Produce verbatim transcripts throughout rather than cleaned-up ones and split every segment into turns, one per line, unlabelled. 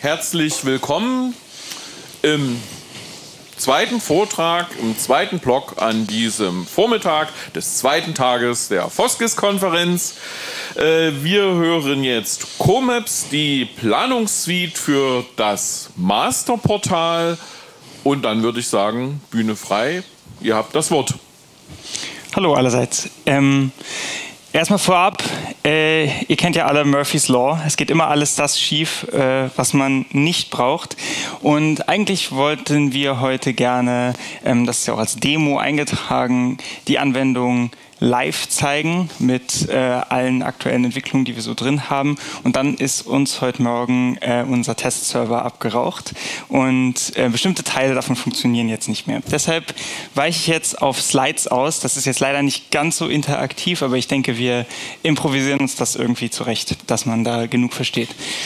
herzlich willkommen im zweiten Vortrag, im zweiten Block an diesem Vormittag des zweiten Tages der Foskis-Konferenz. Äh, wir hören jetzt CoMaps, die Planungssuite für das Masterportal. Und dann würde ich sagen, Bühne frei, ihr habt das Wort.
Hallo allerseits. Ähm, erstmal vorab, äh, ihr kennt ja alle Murphy's Law. Es geht immer alles das schief, äh, was man nicht braucht. Und eigentlich wollten wir heute gerne, ähm, das ist ja auch als Demo eingetragen, die Anwendung live zeigen mit äh, allen aktuellen Entwicklungen, die wir so drin haben. Und dann ist uns heute Morgen äh, unser Testserver abgeraucht und äh, bestimmte Teile davon funktionieren jetzt nicht mehr. Deshalb weiche ich jetzt auf Slides aus. Das ist jetzt leider nicht ganz so interaktiv, aber ich denke, wir improvisieren uns das irgendwie zurecht, dass man da genug versteht.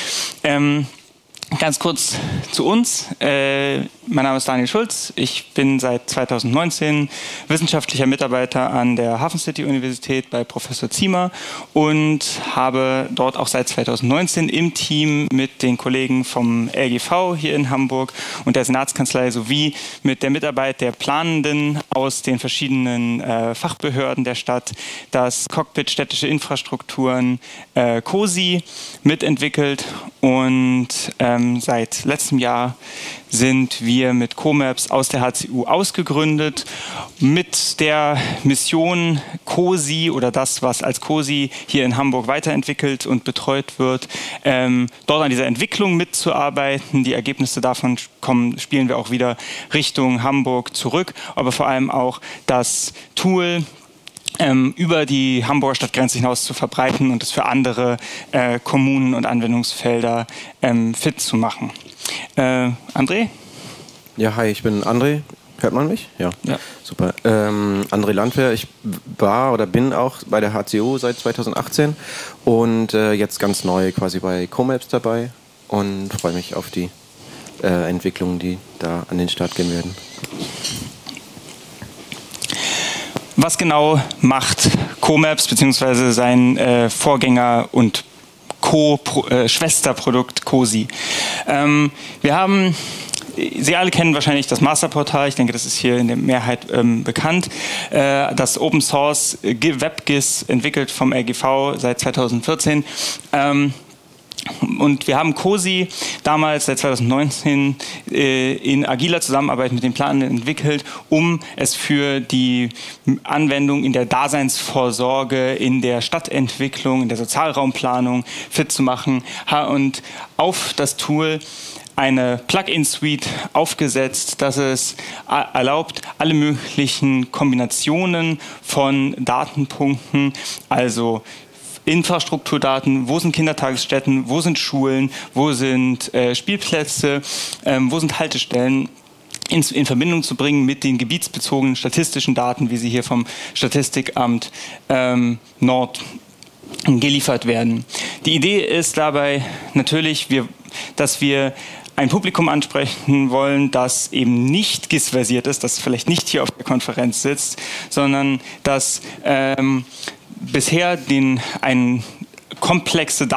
Ähm, Ganz kurz zu uns. Äh, mein Name ist Daniel Schulz. Ich bin seit zweitausendneunzehn wissenschaftlicher Mitarbeiter an der Hafen City Universität bei Professor Ziemer und habe dort auch seit zweitausendneunzehn im Team mit den Kollegen vom L G V hier in Hamburg und der Senatskanzlei sowie mit der Mitarbeit der Planenden aus den verschiedenen äh, Fachbehörden der Stadt das Cockpit Städtische Infrastrukturen äh, COSI mitentwickelt und äh, seit letztem Jahr sind wir mit CoMaps aus der H C U ausgegründet mit der Mission COSI oder das, was als COSI hier in Hamburg weiterentwickelt und betreut wird, ähm, dort an dieser Entwicklung mitzuarbeiten. Die Ergebnisse davon kommen, spielen wir auch wieder Richtung Hamburg zurück, aber vor allem auch das Tool Ähm, über die Hamburger Stadtgrenze hinaus zu verbreiten und es für andere äh, Kommunen und Anwendungsfelder ähm, fit zu machen. Äh, André?
Ja, hi, ich bin André. Hört man mich? Ja, ja. Super. Ähm, André Landwehr, ich war oder bin auch bei der H C U seit zweitausendachtzehn und äh, jetzt ganz neu quasi bei CoMaps dabei und freue mich auf die äh, Entwicklungen, die da an den Start gehen werden.
Was genau macht CoMaps bzw. sein äh, Vorgänger und Co-Schwesterprodukt äh, COSI? Ähm, wir haben, Sie alle kennen wahrscheinlich das Masterportal, ich denke, das ist hier in der Mehrheit ähm, bekannt. Äh, das Open Source WebGIS entwickelt vom L G V seit zweitausendvierzehn. Ähm, Und wir haben COSI damals seit zweitausendneunzehn äh, in agiler Zusammenarbeit mit den Planenden entwickelt, um es für die Anwendung in der Daseinsvorsorge, in der Stadtentwicklung, in der Sozialraumplanung fit zu machen und auf das Tool eine Plugin-Suite aufgesetzt, dass es erlaubt, alle möglichen Kombinationen von Datenpunkten, also Infrastrukturdaten, wo sind Kindertagesstätten, wo sind Schulen, wo sind äh, Spielplätze, ähm, wo sind Haltestellen, in, in Verbindung zu bringen mit den gebietsbezogenen statistischen Daten, wie sie hier vom Statistikamt ähm, Nord geliefert werden. Die Idee ist dabei natürlich, wir, dass wir ein Publikum ansprechen wollen, das eben nicht G I S-versiert ist, das vielleicht nicht hier auf der Konferenz sitzt, sondern das ähm, bisher den, einen komplexe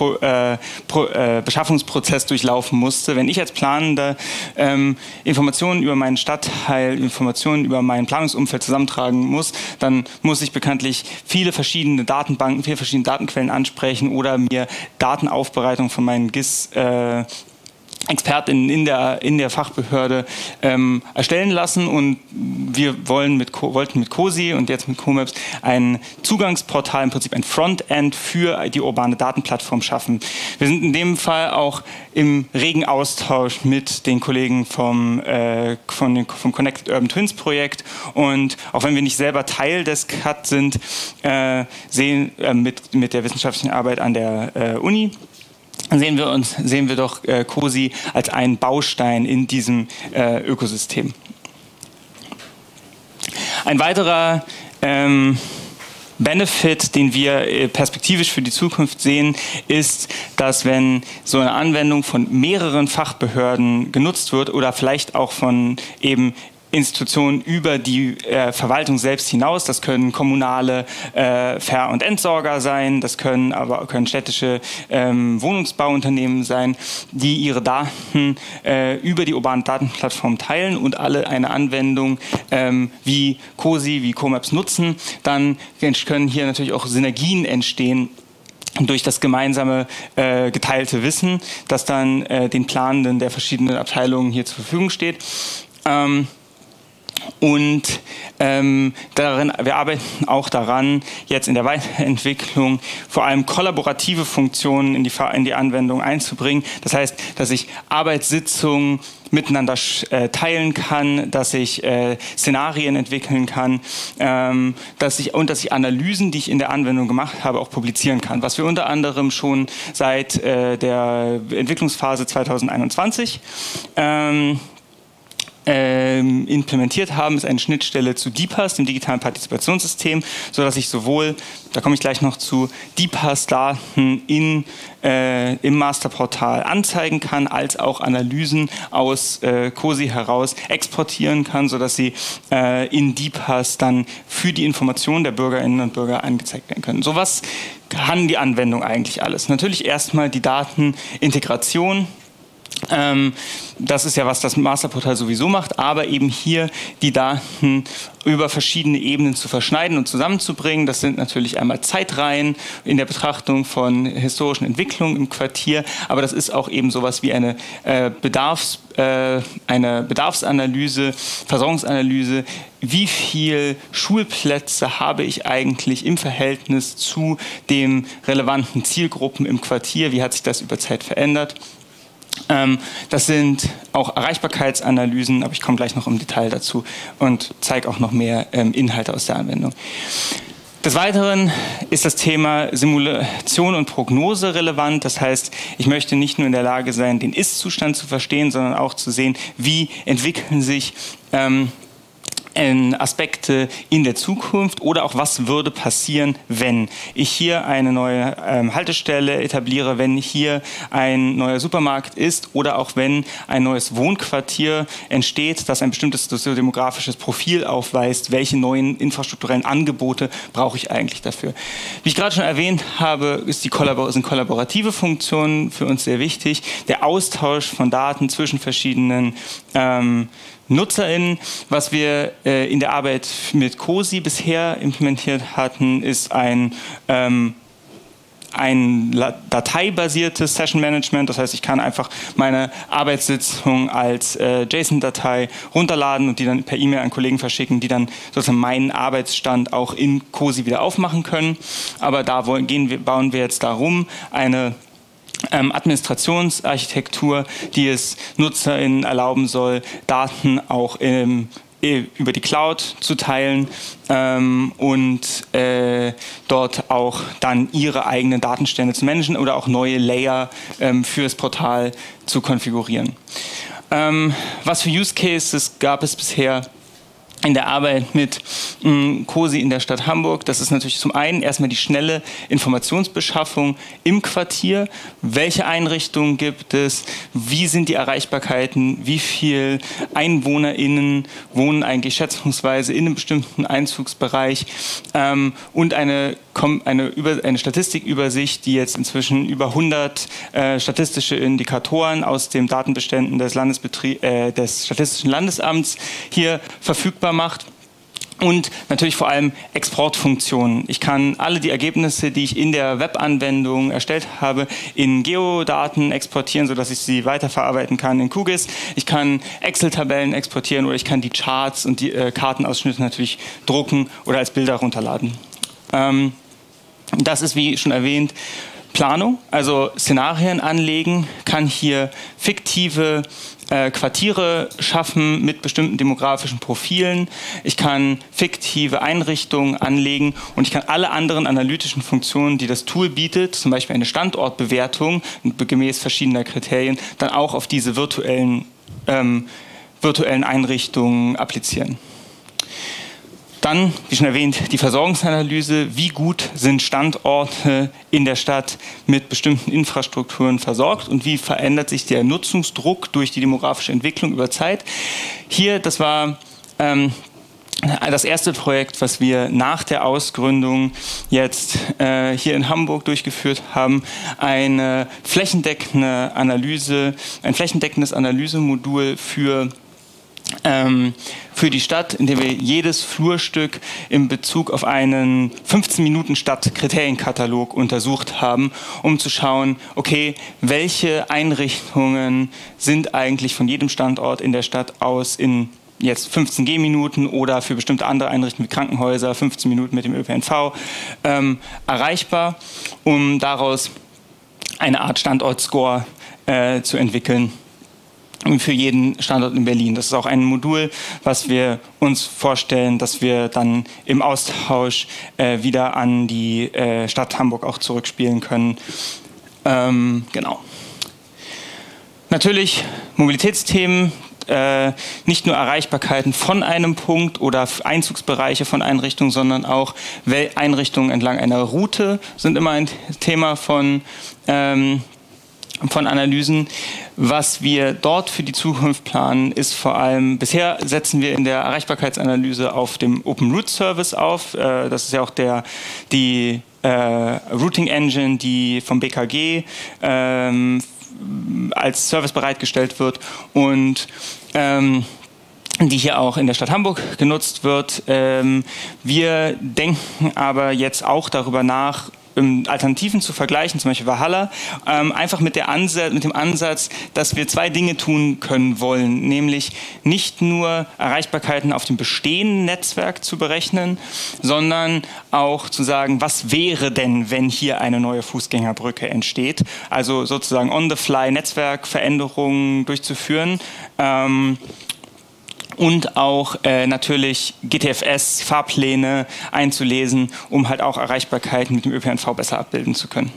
Datenbeschaffungsprozess äh, durchlaufen musste. Wenn ich als Planender ähm, Informationen über meinen Stadtteil, Informationen über mein Planungsumfeld zusammentragen muss, dann muss ich bekanntlich viele verschiedene Datenbanken, viele verschiedene Datenquellen ansprechen oder mir Datenaufbereitung von meinen G I S äh, Expertinnen in der, in der Fachbehörde ähm, erstellen lassen und wir wollen mit, wollten mit COSI und jetzt mit CoMaps ein Zugangsportal, im Prinzip ein Frontend für die urbane Datenplattform schaffen. Wir sind in dem Fall auch im regen Austausch mit den Kollegen vom, äh, von, vom Connected Urban Twins Projekt und auch wenn wir nicht selber Teil des C A T sind, äh, sehen äh, mit, mit der wissenschaftlichen Arbeit an der äh, Uni, sehen wir uns, sehen wir doch äh, COSI als einen Baustein in diesem äh, Ökosystem. Ein weiterer ähm, Benefit, den wir äh, perspektivisch für die Zukunft sehen, ist, dass wenn so eine Anwendung von mehreren Fachbehörden genutzt wird oder vielleicht auch von eben Institutionen über die äh, Verwaltung selbst hinaus. Das können kommunale äh, Ver- und Entsorger sein, das können aber können städtische ähm, Wohnungsbauunternehmen sein, die ihre Daten äh, über die urbane Datenplattform teilen und alle eine Anwendung ähm, wie COSI, wie CoMaps nutzen. Dann können hier natürlich auch Synergien entstehen durch das gemeinsame äh, geteilte Wissen, das dann äh, den Planenden der verschiedenen Abteilungen hier zur Verfügung steht. Ähm, Und ähm, darin, wir arbeiten auch daran, jetzt in der Weiterentwicklung vor allem kollaborative Funktionen in die, in die Anwendung einzubringen. Das heißt, dass ich Arbeitssitzungen miteinander äh, teilen kann, dass ich äh, Szenarien entwickeln kann, ähm, dass ich, und dass ich Analysen, die ich in der Anwendung gemacht habe, auch publizieren kann. Was wir unter anderem schon seit äh, der Entwicklungsphase zweitausendeinundzwanzig ähm, Ähm, implementiert haben, ist eine Schnittstelle zu D P A S, dem digitalen Partizipationssystem, sodass ich sowohl, da komme ich gleich noch zu, D P A S-Daten in, äh, im Masterportal anzeigen kann, als auch Analysen aus äh, COSI heraus exportieren kann, sodass sie äh, in D P A S dann für die Information der Bürgerinnen und Bürger angezeigt werden können. So was kann die Anwendung eigentlich alles. Natürlich erstmal die Datenintegration. Ähm, das ist ja, was das Masterportal sowieso macht, aber eben hier die Daten über verschiedene Ebenen zu verschneiden und zusammenzubringen. Das sind natürlich einmal Zeitreihen in der Betrachtung von historischen Entwicklungen im Quartier, aber das ist auch eben sowas wie eine, äh, Bedarfs, äh, eine Bedarfsanalyse, Versorgungsanalyse. Wie viele Schulplätze habe ich eigentlich im Verhältnis zu den relevanten Zielgruppen im Quartier? Wie hat sich das über Zeit verändert? Ähm, das sind auch Erreichbarkeitsanalysen, aber ich komme gleich noch im Detail dazu und zeige auch noch mehr ähm, Inhalte aus der Anwendung. Des Weiteren ist das Thema Simulation und Prognose relevant. Das heißt, ich möchte nicht nur in der Lage sein, den Ist-Zustand zu verstehen, sondern auch zu sehen, wie entwickeln sich ähm, Aspekte in der Zukunft oder auch was würde passieren, wenn ich hier eine neue ähm, Haltestelle etabliere, wenn hier ein neuer Supermarkt ist oder auch wenn ein neues Wohnquartier entsteht, das ein bestimmtes soziodemografisches Profil aufweist, welche neuen infrastrukturellen Angebote brauche ich eigentlich dafür. Wie ich gerade schon erwähnt habe, ist die Kollabor- sind kollaborative Funktionen für uns sehr wichtig. Der Austausch von Daten zwischen verschiedenen ähm, NutzerInnen. Was wir äh, in der Arbeit mit COSI bisher implementiert hatten, ist ein, ähm, ein dateibasiertes Session Management. Das heißt, ich kann einfach meine Arbeitssitzung als äh, JSON-Datei runterladen und die dann per E-Mail an Kollegen verschicken, die dann sozusagen meinen Arbeitsstand auch in COSI wieder aufmachen können. Aber da wollen, gehen wir, bauen wir jetzt darum, eine Ähm, Administrationsarchitektur, die es NutzerInnen erlauben soll, Daten auch im, über die Cloud zu teilen ähm, und äh, dort auch dann ihre eigenen Datenstände zu managen oder auch neue Layer ähm, für das Portal zu konfigurieren. Ähm, was für Use Cases gab es bisher in der Arbeit mit mh, COSI in der Stadt Hamburg? Das ist natürlich zum einen erstmal die schnelle Informationsbeschaffung im Quartier. Welche Einrichtungen gibt es? Wie sind die Erreichbarkeiten? Wie viele EinwohnerInnen wohnen eigentlich schätzungsweise in einem bestimmten Einzugsbereich? Ähm, und eine, eine, Über, eine Statistikübersicht, die jetzt inzwischen über hundert äh, statistische Indikatoren aus den Datenbeständen des, Landesbetrie äh, des Statistischen Landesamts hier verfügbar macht. Und natürlich vor allem Exportfunktionen. Ich kann alle die Ergebnisse, die ich in der Webanwendung erstellt habe, in Geodaten exportieren, sodass ich sie weiterverarbeiten kann in QGIS. Ich kann Excel-Tabellen exportieren oder ich kann die Charts und die äh, Kartenausschnitte natürlich drucken oder als Bilder runterladen. Ähm, das ist, wie schon erwähnt, Planung, also Szenarien anlegen, kann hier fiktive äh, Quartiere schaffen mit bestimmten demografischen Profilen. Ich kann fiktive Einrichtungen anlegen und ich kann alle anderen analytischen Funktionen, die das Tool bietet, zum Beispiel eine Standortbewertung gemäß verschiedener Kriterien, dann auch auf diese virtuellen, ähm, virtuellen Einrichtungen applizieren. Dann, wie schon erwähnt, die Versorgungsanalyse. Wie gut sind Standorte in der Stadt mit bestimmten Infrastrukturen versorgt und wie verändert sich der Nutzungsdruck durch die demografische Entwicklung über Zeit? Hier, das war ähm, das erste Projekt, was wir nach der Ausgründung jetzt äh, hier in Hamburg durchgeführt haben, eine flächendeckende Analyse, ein flächendeckendes Analysemodul für Ähm, für die Stadt, in dem wir jedes Flurstück in Bezug auf einen fünfzehn Minuten Stadt-Kriterienkatalog untersucht haben, um zu schauen, okay, welche Einrichtungen sind eigentlich von jedem Standort in der Stadt aus in jetzt fünfzehn Gehminuten oder für bestimmte andere Einrichtungen wie Krankenhäuser fünfzehn Minuten mit dem Ö P N V ähm, erreichbar, um daraus eine Art Standortscore äh, zu entwickeln für jeden Standort in Berlin. Das ist auch ein Modul, was wir uns vorstellen, dass wir dann im Austausch äh, wieder an die äh, Stadt Hamburg auch zurückspielen können. Ähm, genau. Natürlich Mobilitätsthemen, äh, nicht nur Erreichbarkeiten von einem Punkt oder Einzugsbereiche von Einrichtungen, sondern auch Einrichtungen entlang einer Route sind immer ein Thema von ähm, von Analysen. Was wir dort für die Zukunft planen, ist vor allem, bisher setzen wir in der Erreichbarkeitsanalyse auf dem Open Route Service auf. Das ist ja auch der, die äh, Routing Engine, die vom B K G ähm, als Service bereitgestellt wird und ähm, die hier auch in der Stadt Hamburg genutzt wird. Ähm, wir denken aber jetzt auch darüber nach, Alternativen zu vergleichen, zum Beispiel Valhalla, ähm, einfach mit, der Ansatz, mit dem Ansatz, dass wir zwei Dinge tun können wollen, nämlich nicht nur Erreichbarkeiten auf dem bestehenden Netzwerk zu berechnen, sondern auch zu sagen, was wäre denn, wenn hier eine neue Fußgängerbrücke entsteht, also sozusagen on-the-fly Netzwerkveränderungen durchzuführen. Ähm, Und auch äh, natürlich G T F S-Fahrpläne einzulesen, um halt auch Erreichbarkeiten mit dem Ö P N V besser abbilden zu können.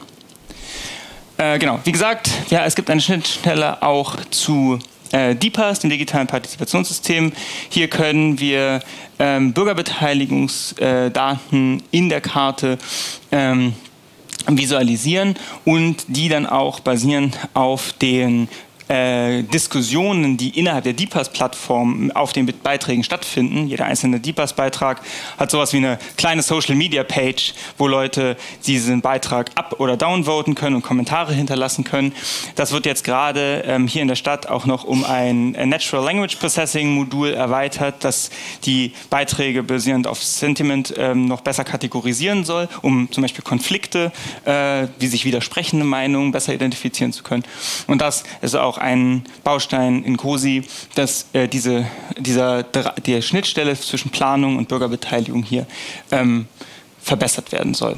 Äh, genau, wie gesagt, ja, es gibt eine Schnittstelle auch zu äh, D P A S, dem digitalen Partizipationssystem. Hier können wir ähm, Bürgerbeteiligungsdaten in der Karte ähm, visualisieren und die dann auch basierend auf den Äh, Diskussionen, die innerhalb der D P A S-Plattform auf den Beiträgen stattfinden. Jeder einzelne D P A S-Beitrag hat sowas wie eine kleine Social-Media-Page, wo Leute diesen Beitrag up- oder downvoten können und Kommentare hinterlassen können. Das wird jetzt gerade ähm, hier in der Stadt auch noch um ein Natural Language Processing-Modul erweitert, das die Beiträge basierend auf Sentiment ähm, noch besser kategorisieren soll, um zum Beispiel Konflikte, äh, wie sich widersprechende Meinungen besser identifizieren zu können. Und das ist auch ein Baustein in COSI, dass äh, diese, dieser, die Schnittstelle zwischen Planung und Bürgerbeteiligung hier ähm, verbessert werden soll.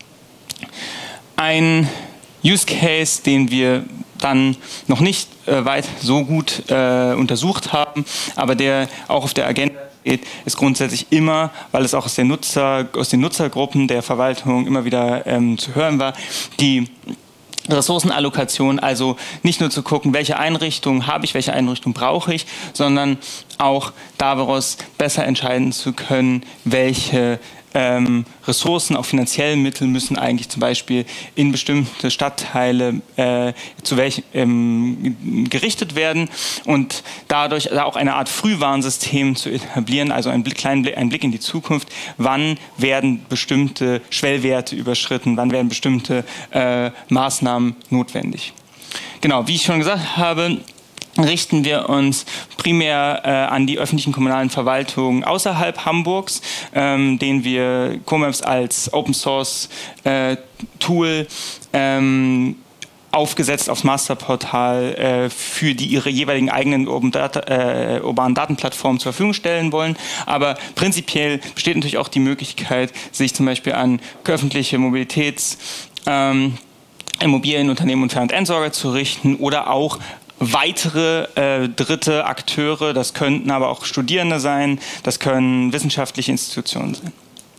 Ein Use Case, den wir dann noch nicht äh, weit so gut äh, untersucht haben, aber der auch auf der Agenda steht, ist grundsätzlich immer, weil es auch aus, der Nutzer, aus den Nutzergruppen der Verwaltung immer wieder ähm, zu hören war, die Ressourcenallokation, also nicht nur zu gucken, welche Einrichtung habe ich, welche Einrichtung brauche ich, sondern auch daraus besser entscheiden zu können, welche ähm, Ressourcen, auch finanzielle Mittel müssen eigentlich zum Beispiel in bestimmte Stadtteile äh, zu welchen ähm, gerichtet werden und dadurch auch eine Art Frühwarnsystem zu etablieren, also einen Blick, kleinen Blick, einen Blick in die Zukunft, wann werden bestimmte Schwellwerte überschritten, wann werden bestimmte äh, Maßnahmen notwendig. Genau, wie ich schon gesagt habe, richten wir uns primär äh, an die öffentlichen kommunalen Verwaltungen außerhalb Hamburgs, ähm, den wir CoMaps als Open Source äh, Tool ähm, aufgesetzt aufs Masterportal äh, für die ihre jeweiligen eigenen Urban Data, äh, urbanen Datenplattformen zur Verfügung stellen wollen. Aber prinzipiell besteht natürlich auch die Möglichkeit, sich zum Beispiel an öffentliche Mobilitäts ähm, Immobilienunternehmen und Ver- und Endsorger zu richten oder auch weitere äh, dritte Akteure, das könnten aber auch Studierende sein, das können wissenschaftliche Institutionen sein.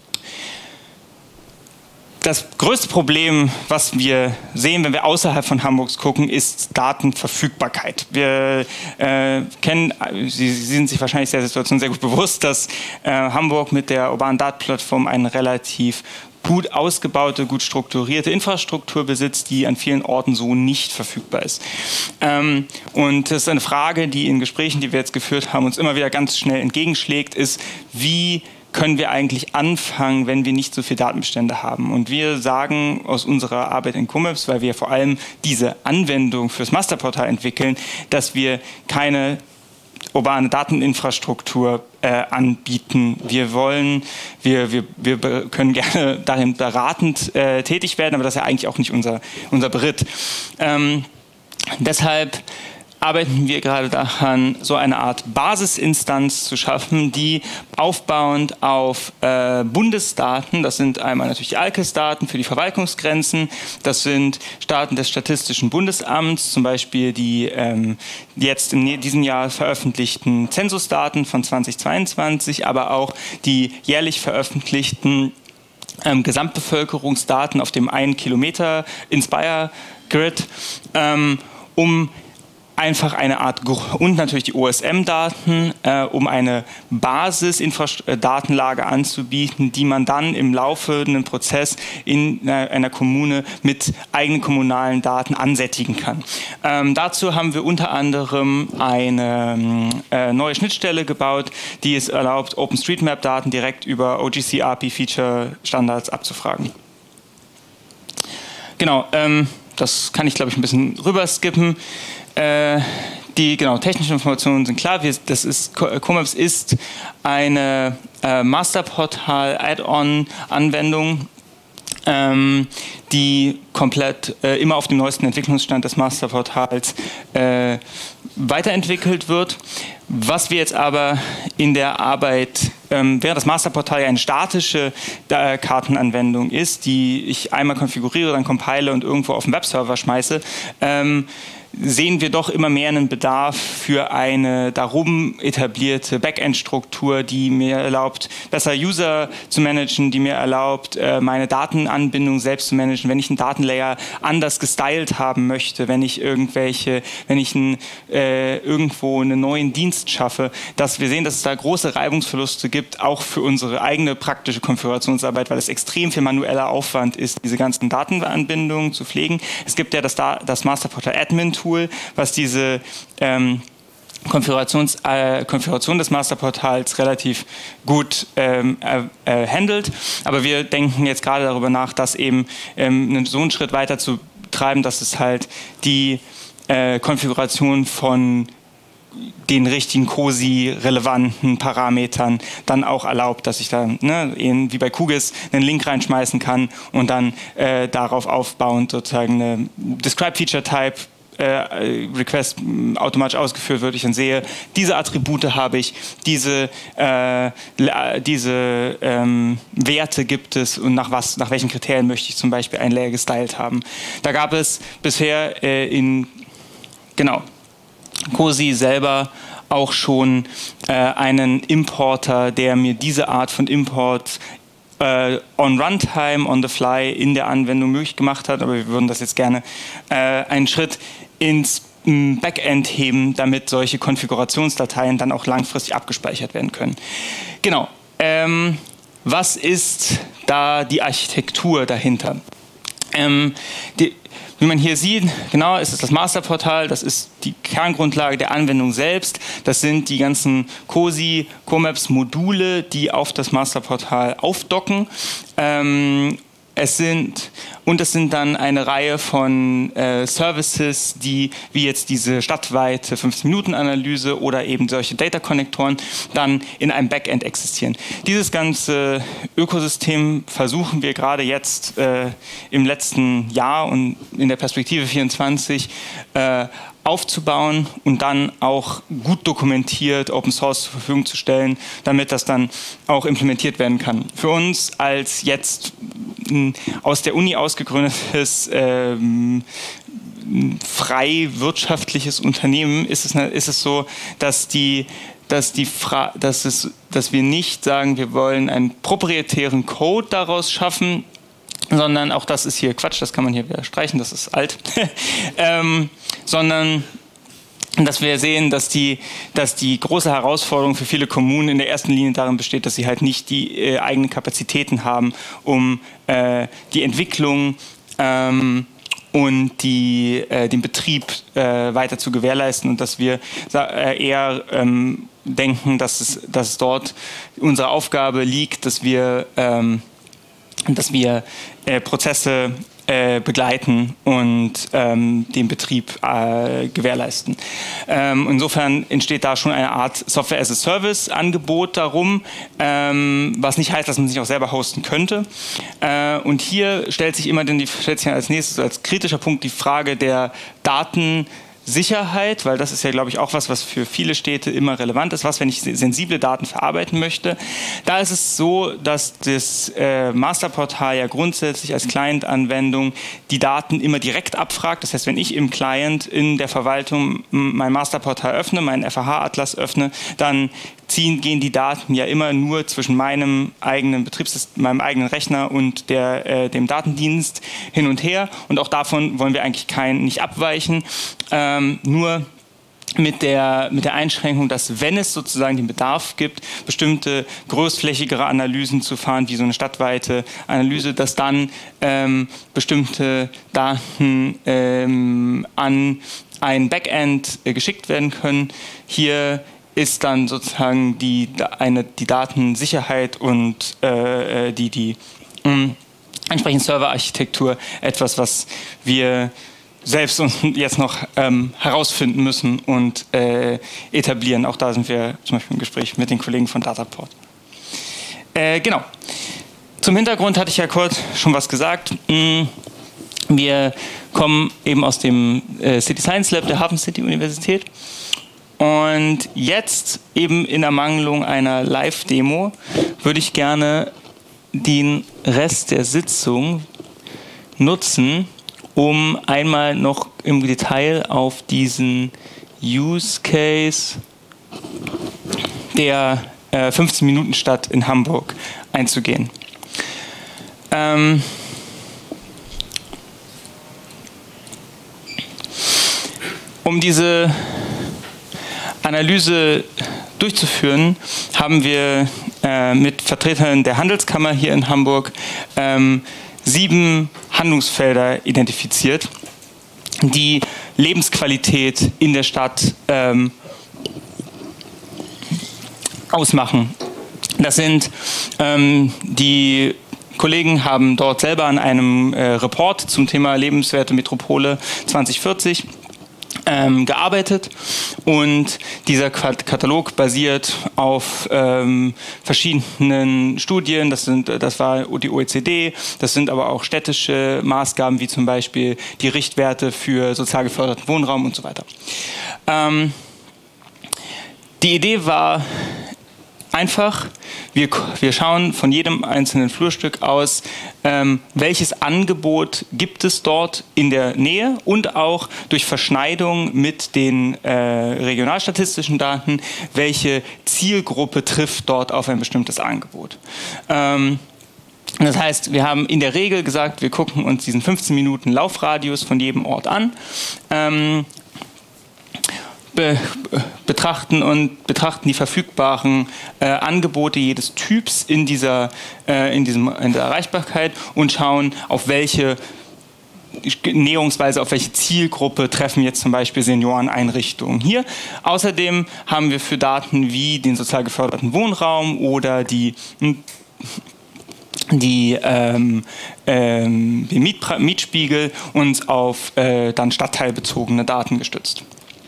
Das größte Problem, was wir sehen, wenn wir außerhalb von Hamburgs gucken, ist Datenverfügbarkeit. Wir äh, kennen, Sie, Sie sind sich wahrscheinlich der Situation sehr gut bewusst, dass äh, Hamburg mit der urbanen Datenplattform einen relativ gut ausgebaute, gut strukturierte Infrastruktur besitzt, die an vielen Orten so nicht verfügbar ist. Ähm, und das ist eine Frage, die in Gesprächen, die wir jetzt geführt haben, uns immer wieder ganz schnell entgegenschlägt, ist, wie können wir eigentlich anfangen, wenn wir nicht so viele Datenbestände haben? Und wir sagen aus unserer Arbeit in CoMaps, weil wir vor allem diese Anwendung fürs Masterportal entwickeln, dass wir keine urbane Dateninfrastruktur äh, anbieten. Wir wollen, wir, wir, wir können gerne darin beratend äh, tätig werden, aber das ist ja eigentlich auch nicht unser, unser Beritt. Ähm, deshalb arbeiten wir gerade daran, so eine Art Basisinstanz zu schaffen, die aufbauend auf äh, Bundesdaten, das sind einmal natürlich die A L K E S-Daten für die Verwaltungsgrenzen, das sind Daten des Statistischen Bundesamts, zum Beispiel die ähm, jetzt in diesem Jahr veröffentlichten Zensusdaten von zweitausendzweiundzwanzig, aber auch die jährlich veröffentlichten ähm, Gesamtbevölkerungsdaten auf dem einen Kilometer Inspire Grid, ähm, um einfach eine Art, und natürlich die O S M-Daten, äh, um eine Basis-Datenlage anzubieten, die man dann im laufenden Prozess in äh, einer Kommune mit eigenen kommunalen Daten ansättigen kann. Ähm, dazu haben wir unter anderem eine äh, neue Schnittstelle gebaut, die es erlaubt, OpenStreetMap-Daten direkt über O G C A P I-Feature-Standards abzufragen. Genau, ähm, das kann ich, glaube ich, ein bisschen rüberskippen. Äh, die genau, technischen Informationen sind klar. Wir, das ist, CoMaps ist eine äh, Masterportal-Add-on-Anwendung, ähm, die komplett äh, immer auf dem neuesten Entwicklungsstand des Masterportals äh, weiterentwickelt wird. Was wir jetzt aber in der Arbeit, ähm, während das Masterportal ja eine statische äh, Kartenanwendung ist, die ich einmal konfiguriere, dann compile und irgendwo auf den Webserver schmeiße, ähm, sehen wir doch immer mehr einen Bedarf für eine darum etablierte Backend-Struktur, die mir erlaubt, besser User zu managen, die mir erlaubt, meine Datenanbindung selbst zu managen, wenn ich einen Datenlayer anders gestylt haben möchte, wenn ich irgendwelche, wenn ich ein, äh, irgendwo einen neuen Dienst schaffe, dass wir sehen, dass es da große Reibungsverluste gibt, auch für unsere eigene praktische Konfigurationsarbeit, weil es extrem viel manueller Aufwand ist, diese ganzen Datenanbindungen zu pflegen. Es gibt ja das, das Masterportal Admin Tool, was diese ähm, Konfigurations, äh, Konfiguration des Masterportals relativ gut ähm, äh, äh, handelt. Aber wir denken jetzt gerade darüber nach, das eben ähm, so einen Schritt weiter zu treiben, dass es halt die äh, Konfiguration von den richtigen COSI-relevanten Parametern dann auch erlaubt, dass ich da, ne, wie bei QGIS, einen Link reinschmeißen kann und dann äh, darauf aufbauend sozusagen eine Describe-Feature-Type Request automatisch ausgeführt wird, ich dann sehe, diese Attribute habe ich, diese, äh, diese ähm, Werte gibt es und nach, was, nach welchen Kriterien möchte ich zum Beispiel ein Layer gestylt haben. Da gab es bisher äh, in, genau, COSI selber auch schon äh, einen Importer, der mir diese Art von Import Uh, on Runtime, on the fly in der Anwendung möglich gemacht hat, aber wir würden das jetzt gerne äh, einen Schritt ins m, Backend heben, damit solche Konfigurationsdateien dann auch langfristig abgespeichert werden können. Genau. Ähm, was ist da die Architektur dahinter? Ähm, die, Wie man hier sieht, genau, ist es das Masterportal, das ist die Kerngrundlage der Anwendung selbst. Das sind die ganzen COSI, CoMaps-Module, die auf das Masterportal aufdocken. Ähm, es sind, und es sind dann eine Reihe von äh, Services, die, wie jetzt diese stadtweite fünfzehn-Minuten-Analyse oder eben solche Data-Konnektoren, dann in einem Backend existieren. Dieses ganze Ökosystem versuchen wir gerade jetzt äh, im letzten Jahr und in der Perspektive vierundzwanzig äh, aufzubauen und dann auch gut dokumentiert Open Source zur Verfügung zu stellen, damit das dann auch implementiert werden kann. Für uns als jetzt aus der Uni ausgegründetes ähm, frei wirtschaftliches Unternehmen ist es, ist es so, dass die Dass, die Fra dass, es, dass wir nicht sagen, wir wollen einen proprietären Code daraus schaffen, sondern auch das ist hier Quatsch, das kann man hier wieder streichen, das ist alt, ähm, sondern dass wir sehen, dass die, dass die große Herausforderung für viele Kommunen in der ersten Linie darin besteht, dass sie halt nicht die äh, eigenen Kapazitäten haben, um äh, die Entwicklung ähm, und die, äh, den Betrieb äh, weiter zu gewährleisten und dass wir äh, eher ähm, denken, dass es, dass es dort unsere Aufgabe liegt, dass wir, ähm, dass wir äh, Prozesse äh, begleiten und ähm, den Betrieb äh, gewährleisten. Ähm, insofern entsteht da schon eine Art Software-as-a-Service-Angebot darum, ähm, was nicht heißt, dass man sich auch selber hosten könnte. Äh, und hier stellt sich immer dann die, stellt sich als nächstes als kritischer Punkt die Frage der Daten Sicherheit, weil das ist ja, glaube ich, auch was, was für viele Städte immer relevant ist. Was, wenn ich sensible Daten verarbeiten möchte? Da ist es so, dass das äh, Masterportal ja grundsätzlich als Client-Anwendung die Daten immer direkt abfragt. Das heißt, wenn ich im Client in der Verwaltung mein Masterportal öffne, meinen F A H-Atlas öffne, dann ziehen, gehen die Daten ja immer nur zwischen meinem eigenen Betriebssystem, meinem eigenen Rechner und der, äh, dem Datendienst hin und her. Und auch davon wollen wir eigentlich kein, nicht abweichen. Ähm, nur mit der, mit der Einschränkung, dass wenn es sozusagen den Bedarf gibt, bestimmte großflächigere Analysen zu fahren, wie so eine stadtweite Analyse, dass dann ähm, bestimmte Daten ähm, an ein Backend äh, geschickt werden können. Hier ist dann sozusagen die, eine, die Datensicherheit und äh, die, die mh, entsprechende Serverarchitektur etwas, was wir selbst uns jetzt noch ähm, herausfinden müssen und äh, etablieren. Auch da sind wir zum Beispiel im Gespräch mit den Kollegen von Dataport. Äh, genau. Zum Hintergrund hatte ich ja kurz schon was gesagt. Wir kommen eben aus dem äh, City Science Lab der Hafen City Universität. Und jetzt eben in Ermangelung einer Live-Demo würde ich gerne den Rest der Sitzung nutzen, um einmal noch im Detail auf diesen Use Case der äh, fünfzehn Minuten Stadt in Hamburg einzugehen. Ähm, um diese Analyse durchzuführen, haben wir äh, mit Vertretern der Handelskammer hier in Hamburg ähm, sieben Handlungsfelder identifiziert, die Lebensqualität in der Stadt ähm, ausmachen. Das sind ähm, die Kollegen haben dort selber an einem äh, Report zum Thema Lebenswerte Metropole zwanzig vierzig Ähm, gearbeitet und dieser Katalog basiert auf ähm, verschiedenen Studien, das, sind, das war die O E C D, das sind aber auch städtische Maßgaben wie zum Beispiel die Richtwerte für sozial geförderten Wohnraum und so weiter. Ähm, die Idee war einfach, wir, wir schauen von jedem einzelnen Flurstück aus, ähm, welches Angebot gibt es dort in der Nähe und auch durch Verschneidung mit den äh, regionalstatistischen Daten, welche Zielgruppe trifft dort auf ein bestimmtes Angebot. Ähm, das heißt, wir haben in der Regel gesagt, wir gucken uns diesen fünfzehn Minuten Laufradius von jedem Ort an, ähm, Be betrachten und betrachten die verfügbaren äh, Angebote jedes Typs in dieser, äh, in diesem, in der Erreichbarkeit und schauen, auf welche näherungsweise auf welche Zielgruppe treffen jetzt zum Beispiel Senioreneinrichtungen hier. Außerdem haben wir für Daten wie den sozial geförderten Wohnraum oder die die ähm, ähm, den Miet Mietspiegel uns auf äh, dann stadtteilbezogene Daten gestützt.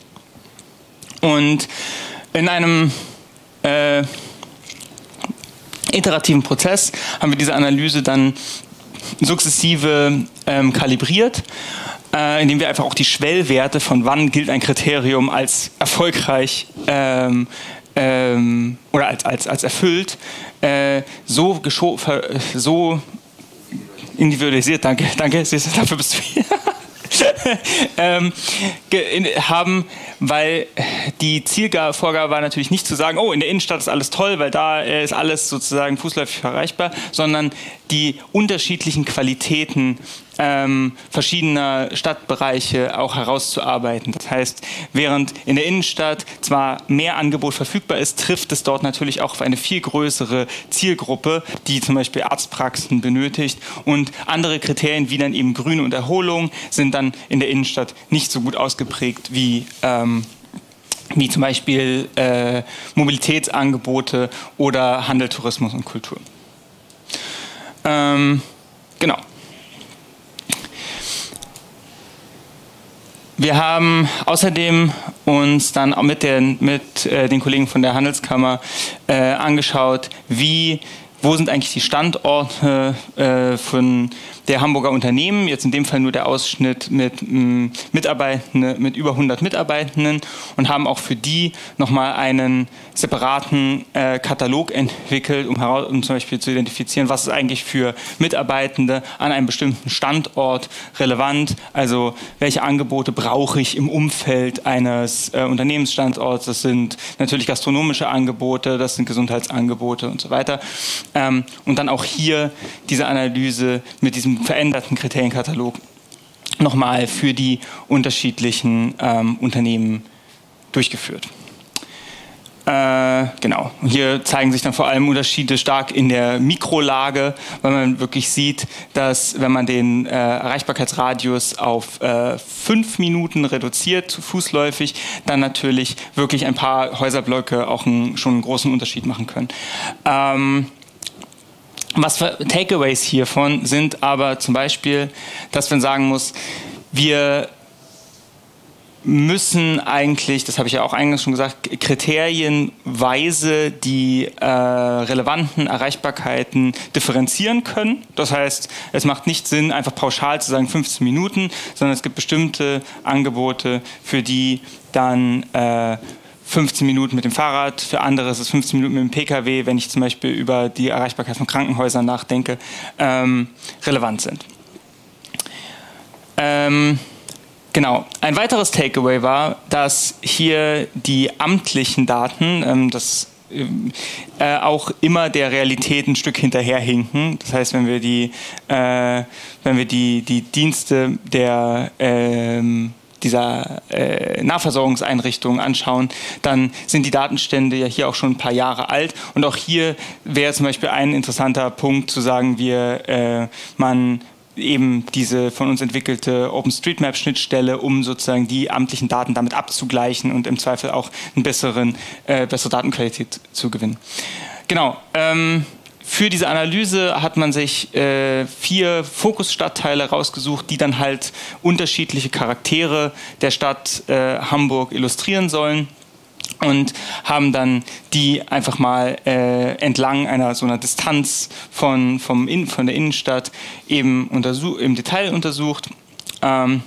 Und in einem äh, iterativen Prozess haben wir diese Analyse dann sukzessive ähm, kalibriert, äh, indem wir einfach auch die Schwellwerte von wann gilt ein Kriterium als erfolgreich ähm, ähm, oder als, als, als erfüllt, äh, so, so individualisiert, danke, danke, dafür bist du hier. ähm, haben, weil die Zielvorgabe war natürlich nicht zu sagen, oh, in der Innenstadt ist alles toll, weil da ist alles sozusagen fußläufig erreichbar, sondern die unterschiedlichen Qualitäten ähm, verschiedener Stadtbereiche auch herauszuarbeiten. Das heißt, während in der Innenstadt zwar mehr Angebot verfügbar ist, trifft es dort natürlich auch auf eine viel größere Zielgruppe, die zum Beispiel Arztpraxen benötigt, und andere Kriterien wie dann eben Grün und Erholung sind dann in der Innenstadt nicht so gut ausgeprägt wie ähm, wie zum Beispiel äh, Mobilitätsangebote oder Handel, Tourismus und Kultur. Ähm, genau. Wir haben außerdem uns dann auch mit, der, mit äh, den Kollegen von der Handelskammer äh, angeschaut, wie wo sind eigentlich die Standorte äh, von der Hamburger Unternehmen, jetzt in dem Fall nur der Ausschnitt mit, m, Mitarbeitenden, mit über hundert Mitarbeitenden, und haben auch für die nochmal einen separaten äh, Katalog entwickelt, um, heraus, um zum Beispiel zu identifizieren, was ist eigentlich für Mitarbeitende an einem bestimmten Standort relevant, also welche Angebote brauche ich im Umfeld eines äh, Unternehmensstandorts. Das sind natürlich gastronomische Angebote, das sind Gesundheitsangebote und so weiter. Ähm, und dann auch hier diese Analyse mit diesem veränderten Kriterienkatalog nochmal für die unterschiedlichen ähm, Unternehmen durchgeführt. Äh, genau. Und hier zeigen sich dann vor allem Unterschiede stark in der Mikrolage, weil man wirklich sieht, dass wenn man den äh, Erreichbarkeitsradius auf äh, fünf Minuten reduziert, fußläufig, dann natürlich wirklich ein paar Häuserblöcke auch einen, schon einen großen Unterschied machen können. Ähm, Was für Takeaways hiervon sind aber zum Beispiel, dass man sagen muss, wir müssen eigentlich, das habe ich ja auch eingangs schon gesagt, kriterienweise die äh, relevanten Erreichbarkeiten differenzieren können. Das heißt, es macht nicht Sinn, einfach pauschal zu sagen fünfzehn Minuten, sondern es gibt bestimmte Angebote, für die dann äh, fünfzehn Minuten mit dem Fahrrad, für andere ist es fünfzehn Minuten mit dem Pkw, wenn ich zum Beispiel über die Erreichbarkeit von Krankenhäusern nachdenke, ähm, relevant sind. Ähm, genau. Ein weiteres Takeaway war, dass hier die amtlichen Daten, ähm, das äh, auch immer der Realität ein Stück hinterherhinken. Das heißt, wenn wir die, äh, wenn wir die, die Dienste der ähm, dieser äh, Nahversorgungseinrichtungen anschauen, dann sind die Datenstände ja hier auch schon ein paar Jahre alt. Und auch hier wäre zum Beispiel ein interessanter Punkt zu sagen, wir, äh, man eben diese von uns entwickelte OpenStreetMap-Schnittstelle, um sozusagen die amtlichen Daten damit abzugleichen und im Zweifel auch eine besseren, äh, bessere Datenqualität zu gewinnen. Genau. Ähm, Für diese Analyse hat man sich äh, vier Fokusstadtteile rausgesucht, die dann halt unterschiedliche Charaktere der Stadt äh, Hamburg illustrieren sollen, und haben dann die einfach mal äh, entlang einer so einer Distanz von, vom In, von der Innenstadt eben im Detail untersucht. Ähm,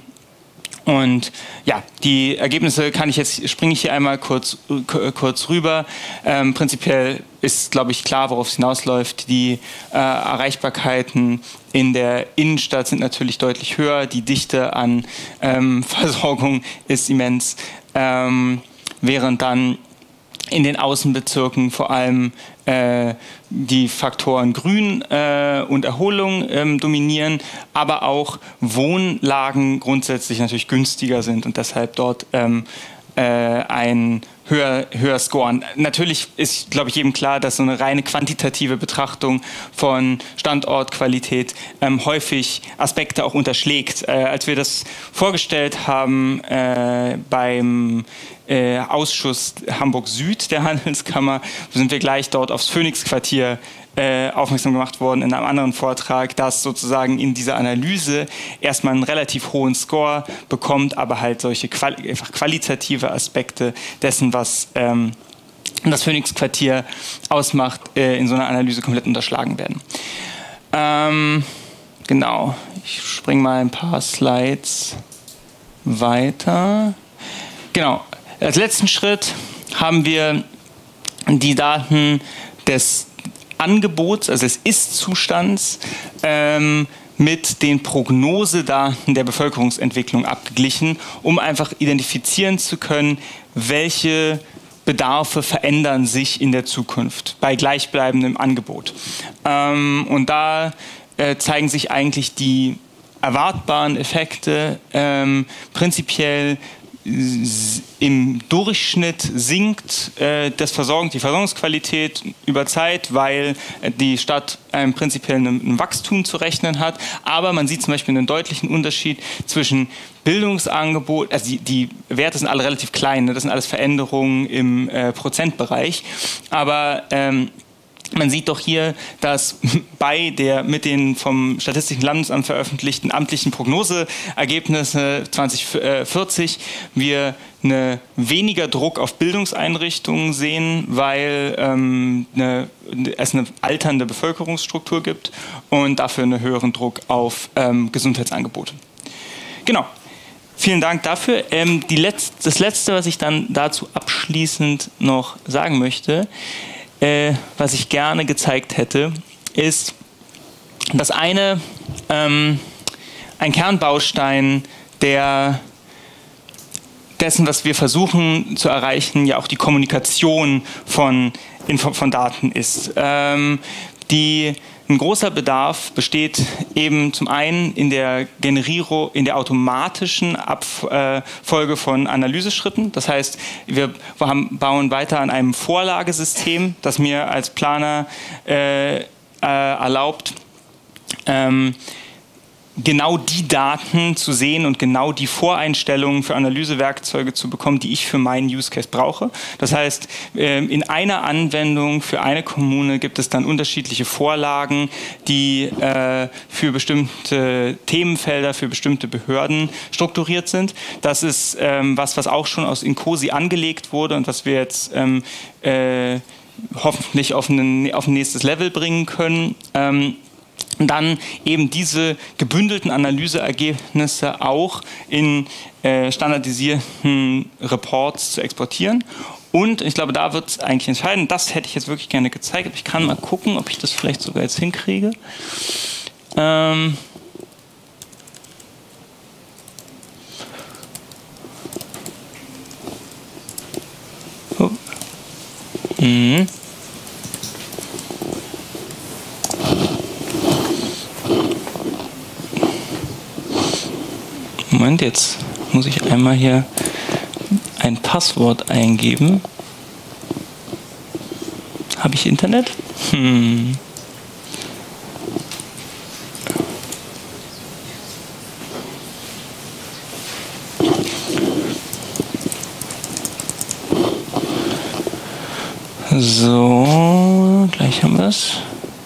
Und ja, die Ergebnisse kann ich jetzt, springe ich hier einmal kurz, kurz rüber. Ähm, prinzipiell ist, glaube ich, klar, worauf es hinausläuft. Die äh, Erreichbarkeiten in der Innenstadt sind natürlich deutlich höher. Die Dichte an ähm, Versorgung ist immens. Ähm, während dann in den Außenbezirken vor allem äh, die Faktoren Grün äh, und Erholung ähm, dominieren, aber auch Wohnlagen grundsätzlich natürlich günstiger sind und deshalb dort ähm, äh, ein höher, höher scoren. Natürlich ist, glaube ich, jedem klar, dass so eine reine quantitative Betrachtung von Standortqualität ähm, häufig Aspekte auch unterschlägt. Äh, als wir das vorgestellt haben äh, beim äh, Ausschuss Hamburg Süd der Handelskammer, sind wir gleich dort aufs Phoenix-Quartier äh, aufmerksam gemacht worden in einem anderen Vortrag, das sozusagen in dieser Analyse erstmal einen relativ hohen Score bekommt, aber halt solche quali einfach qualitative Aspekte dessen, was ähm, das Phoenix-Quartier ausmacht, äh, in so einer Analyse komplett unterschlagen werden. Ähm, genau, ich springe mal ein paar Slides weiter. Genau, als letzten Schritt haben wir die Daten des Angebots, also des Ist-Zustands, ähm, mit den Prognosedaten der Bevölkerungsentwicklung abgeglichen, um einfach identifizieren zu können, welche Bedarfe verändern sich in der Zukunft bei gleichbleibendem Angebot. Ähm, und da äh, zeigen sich eigentlich die erwartbaren Effekte ähm, prinzipiell im Durchschnitt sinkt äh, das Versorgung, die Versorgungsqualität über Zeit, weil die Stadt ähm, prinzipiell einem, einem Wachstum zu rechnen hat. Aber man sieht zum Beispiel einen deutlichen Unterschied zwischen Bildungsangebot, also die, die Werte sind alle relativ klein, ne? Das sind alles Veränderungen im äh, Prozentbereich. Aber ähm, man sieht doch hier, dass bei der mit den vom Statistischen Landesamt veröffentlichten amtlichen Prognoseergebnisse zwanzig vierzig wir eine weniger Druck auf Bildungseinrichtungen sehen, weil ähm, eine, es eine alternde Bevölkerungsstruktur gibt und dafür einen höheren Druck auf ähm, Gesundheitsangebote. Genau. Vielen Dank dafür. Ähm, die Letz-, das Letzte, was ich dann dazu abschließend noch sagen möchte, Äh, was ich gerne gezeigt hätte, ist, dass eine, ähm, ein Kernbaustein der, dessen, was wir versuchen zu erreichen, ja auch die Kommunikation von, von Daten ist. Ähm, die Ein großer Bedarf besteht eben zum einen in der Generierung, in der automatischen Abfolge von Analyseschritten. Das heißt, wir haben, bauen weiter an einem Vorlagesystem, das mir als Planer äh, äh, erlaubt, ähm, genau die Daten zu sehen und genau die Voreinstellungen für Analysewerkzeuge zu bekommen, die ich für meinen Use Case brauche. Das heißt, in einer Anwendung für eine Kommune gibt es dann unterschiedliche Vorlagen, die für bestimmte Themenfelder, für bestimmte Behörden strukturiert sind. Das ist was, was auch schon aus Incosi angelegt wurde und was wir jetzt hoffentlich auf ein, auf ein nächstes Level bringen können. Dann eben diese gebündelten Analyseergebnisse auch in äh, standardisierten Reports zu exportieren. Und ich glaube, da wird es eigentlich entscheidend. Das hätte ich jetzt wirklich gerne gezeigt. Aber ich kann mal gucken, ob ich das vielleicht sogar jetzt hinkriege. Ähm oh. mhm. Moment, jetzt muss ich einmal hier ein Passwort eingeben. Habe ich Internet? Hm. So, gleich haben wir es.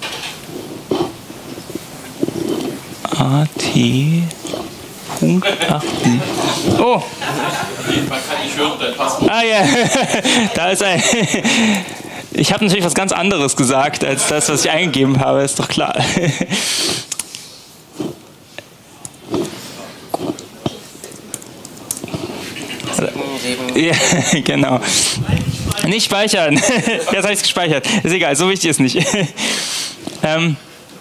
A T Oh!
Man kann nicht hören, dein Passwort.
Ah ja, da ist ein. Ich habe natürlich was ganz anderes gesagt, als das, was ich eingegeben habe, ist doch klar. Ja, genau. Nicht speichern. Jetzt habe ich es gespeichert. Ist egal, so wichtig ist nicht. ähm,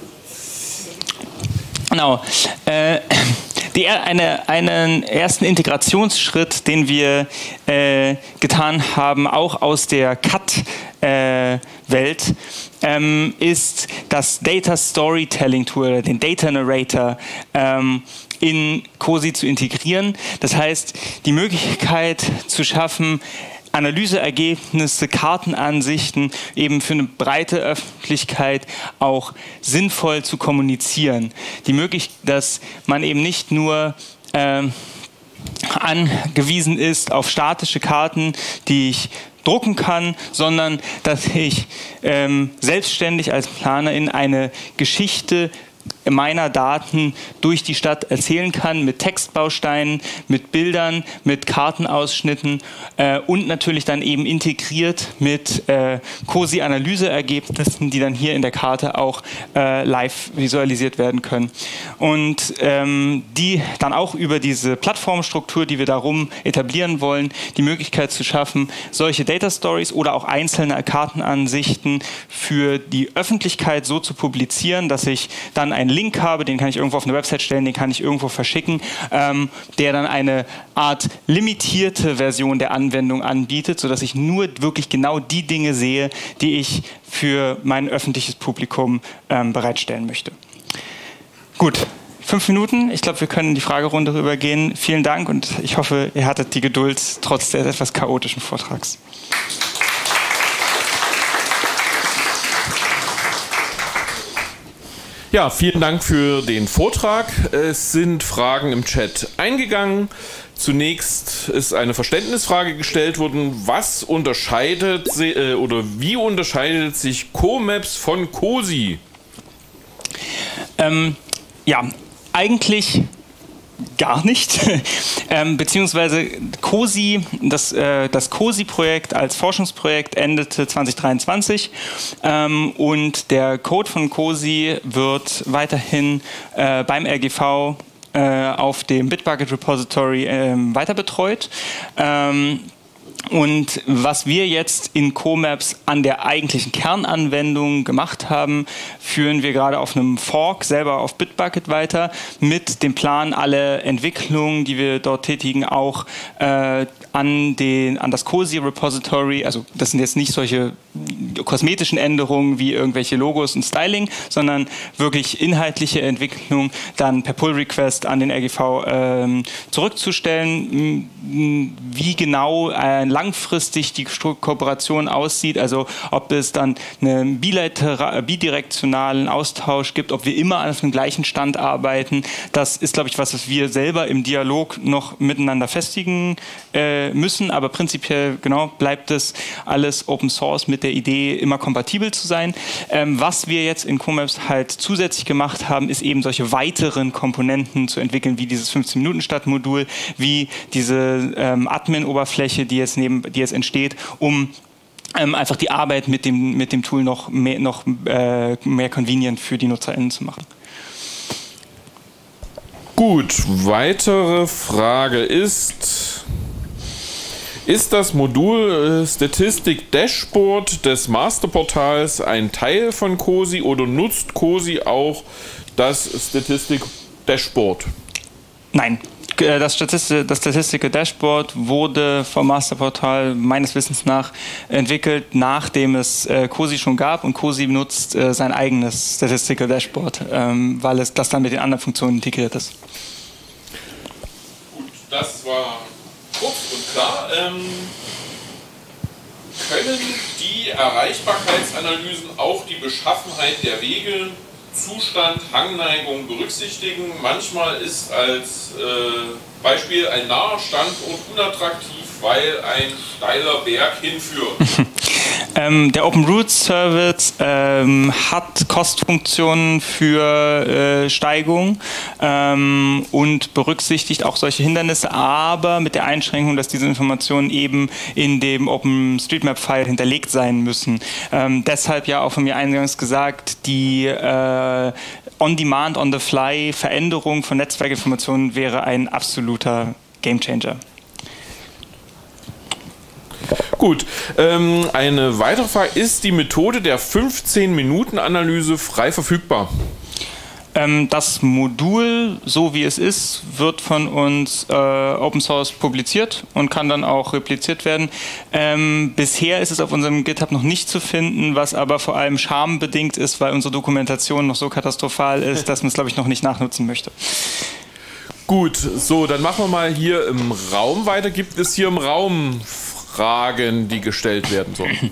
genau. Äh, Die, eine, einen ersten Integrationsschritt, den wir äh, getan haben, auch aus der C A T-Welt, äh, ähm, ist das Data Storytelling Tool, den Data Narrator, ähm, in Cosi zu integrieren. Das heißt, die Möglichkeit zu schaffen, Analyseergebnisse, Kartenansichten eben für eine breite Öffentlichkeit auch sinnvoll zu kommunizieren. Die Möglichkeit, dass man eben nicht nur ähm, angewiesen ist auf statische Karten, die ich drucken kann, sondern dass ich ähm, selbstständig als Planer in eine Geschichte meiner Daten durch die Stadt erzählen kann, mit Textbausteinen, mit Bildern, mit Kartenausschnitten äh, und natürlich dann eben integriert mit äh, Cosi-Analyseergebnissen, die dann hier in der Karte auch äh, live visualisiert werden können. Und ähm, die dann auch über diese Plattformstruktur, die wir darum etablieren wollen, die Möglichkeit zu schaffen, solche Data Stories oder auch einzelne Kartenansichten für die Öffentlichkeit so zu publizieren, dass ich dann einen Link habe, den kann ich irgendwo auf eine Website stellen, den kann ich irgendwo verschicken, ähm, der dann eine Art limitierte Version der Anwendung anbietet, sodass ich nur wirklich genau die Dinge sehe, die ich für mein öffentliches Publikum ähm, bereitstellen möchte. Gut, fünf Minuten. Ich glaube, wir können in die Fragerunde rübergehen. Vielen Dank und ich hoffe, ihr hattet die Geduld trotz des etwas chaotischen Vortrags.
Ja, vielen Dank für den Vortrag. Es sind Fragen im Chat eingegangen. Zunächst ist eine Verständnisfrage gestellt worden. Was unterscheidet sie, äh, oder wie unterscheidet sich CoMaps von COSI?
Ähm, ja, eigentlich gar nicht. ähm, beziehungsweise COSI, das, äh, das COSI-Projekt als Forschungsprojekt endete zwanzig dreiundzwanzig ähm, und der Code von COSI wird weiterhin äh, beim R G V äh, auf dem Bitbucket Repository äh, weiter betreut. Ähm, Und was wir jetzt in CoMaps an der eigentlichen Kernanwendung gemacht haben, führen wir gerade auf einem Fork selber auf Bitbucket weiter mit dem Plan, alle Entwicklungen, die wir dort tätigen, auch äh, an, den, an das COSI-Repository, also das sind jetzt nicht solche kosmetischen Änderungen wie irgendwelche Logos und Styling, sondern wirklich inhaltliche Entwicklung dann per Pull-Request an den R G V ähm, zurückzustellen. Wie genau äh, langfristig die Kooperation aussieht, also ob es dann einen bidirektionalen Austausch gibt, ob wir immer auf dem gleichen Stand arbeiten, das ist, glaube ich, was, was wir selber im Dialog noch miteinander festigen äh, müssen, aber prinzipiell genau bleibt es alles Open Source mit der Idee, immer kompatibel zu sein. Ähm, was wir jetzt in CoMaps halt zusätzlich gemacht haben, ist eben solche weiteren Komponenten zu entwickeln, wie dieses fünfzehn-Minuten-Stadt-Modul, wie diese ähm, Admin-Oberfläche, die jetzt neben, die jetzt entsteht, um ähm, einfach die Arbeit mit dem, mit dem Tool noch mehr, noch, äh, mehr convenient für die NutzerInnen zu machen.
Gut, weitere Frage ist, ist das Modul äh, Statistik Dashboard des Masterportals ein Teil von COSI oder nutzt COSI auch das Statistik Dashboard?
Nein. Das Statistik, das Statistical Dashboard wurde vom Masterportal meines Wissens nach entwickelt, nachdem es äh, COSI schon gab, und COSI nutzt äh, sein eigenes Statistical Dashboard, ähm, weil es das dann mit den anderen Funktionen integriert ist.
Gut, das war kurz und klar. Ähm, können die Erreichbarkeitsanalysen auch die Beschaffenheit der Wege, Zustand, Hangneigung berücksichtigen? Manchmal ist als äh, Beispiel ein naher Standort unattraktiv, weil ein steiler Berg hinführt.
ähm, der Open Routes Service ähm, hat Kostfunktionen für äh, Steigung ähm, und berücksichtigt auch solche Hindernisse, aber mit der Einschränkung, dass diese Informationen eben in dem OpenStreetMap-File hinterlegt sein müssen. Ähm, deshalb ja auch von mir eingangs gesagt, die äh, On-Demand, On-the-Fly Veränderung von Netzwerkinformationen wäre ein absoluter Gamechanger.
Gut, ähm, eine weitere Frage, ist die Methode der fünfzehn-Minuten-Analyse frei verfügbar?
Ähm, das Modul, so wie es ist, wird von uns äh, Open Source publiziert und kann dann auch repliziert werden. Ähm, bisher ist es auf unserem GitHub noch nicht zu finden, was aber vor allem schambedingt ist, weil unsere Dokumentation noch so katastrophal ist, dass man es, glaube ich, noch nicht nachnutzen möchte.
Gut, so, dann machen wir mal hier im Raum weiter. Gibt es hier im Raum Fragen, die gestellt werden sollen?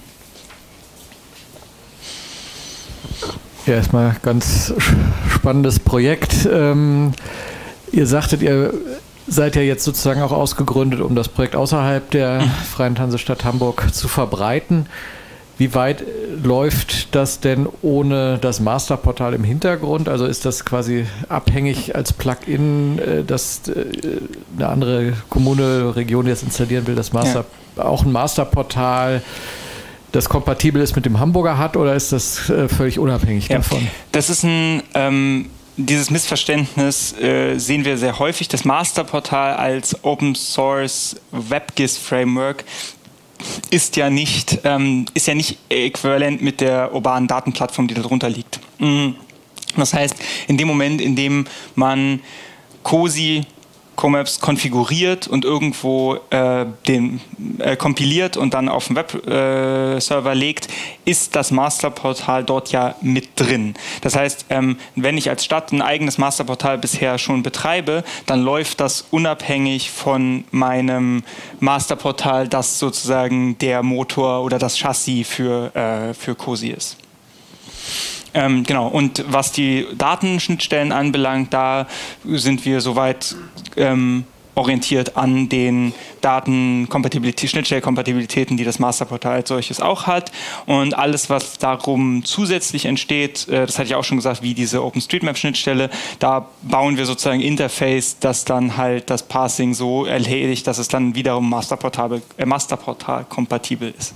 Ja, erstmal ganz spannendes Projekt. Ähm, ihr sagtet, ihr seid ja jetzt sozusagen auch ausgegründet, um das Projekt außerhalb der Freien Hansestadt Hamburg zu verbreiten. Wie weit läuft das denn ohne das Masterportal im Hintergrund? Also ist das quasi abhängig als Plugin, dass eine andere Kommune, Region jetzt installieren will, das Master, ja. auch ein Masterportal, das kompatibel ist mit dem Hamburger hat, oder ist das äh, völlig unabhängig ja. davon?
Das ist ein, ähm, dieses Missverständnis äh, sehen wir sehr häufig. Das Masterportal als Open Source WebGIS Framework ist ja nicht, ähm, ist ja nicht äquivalent mit der urbanen Datenplattform, die darunter liegt. Das heißt, in dem Moment, in dem man COSI CoMaps konfiguriert und irgendwo äh, den äh, kompiliert und dann auf den Webserver äh, legt, ist das Masterportal dort ja mit drin. Das heißt, ähm, wenn ich als Stadt ein eigenes Masterportal bisher schon betreibe, dann läuft das unabhängig von meinem Masterportal, das sozusagen der Motor oder das Chassis für, äh, für COSI ist. Ähm, genau, und was die Datenschnittstellen anbelangt, da sind wir soweit ähm, orientiert an den Datenkompatibilität, Schnittstellenkompatibilitäten, die das Masterportal als solches auch hat. Und alles, was darum zusätzlich entsteht, äh, das hatte ich auch schon gesagt, wie diese OpenStreetMap-Schnittstelle, da bauen wir sozusagen ein Interface, das dann halt das Parsing so erledigt, dass es dann wiederum Masterportal, äh, Masterportal kompatibel ist.